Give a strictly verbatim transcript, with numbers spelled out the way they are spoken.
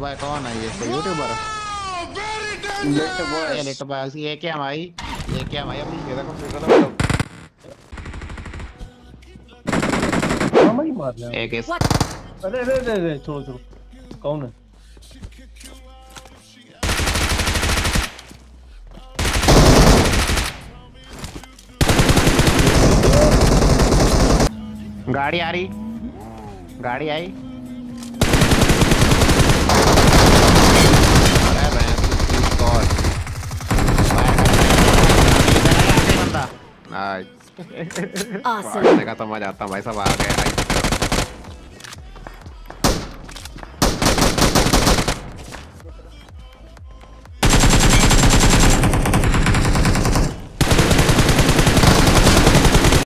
Boy कौन है? ये कोई यूट्यूबर? Lit boy. ये लिट बॉय ये क्या भाई? ये क्या भाई? अपनी ये देखो फिर तो हम ही मार लिया। एक इस अरे अरे अरे अरे छोड़ो छोड़ो। कौन है? गाड़ी आ रही, गाड़ी आई। अरे मैं स्कॉट बंदा। नाइस। Awesome. देखा तो मजा आता भाई, सब आ गए भाई।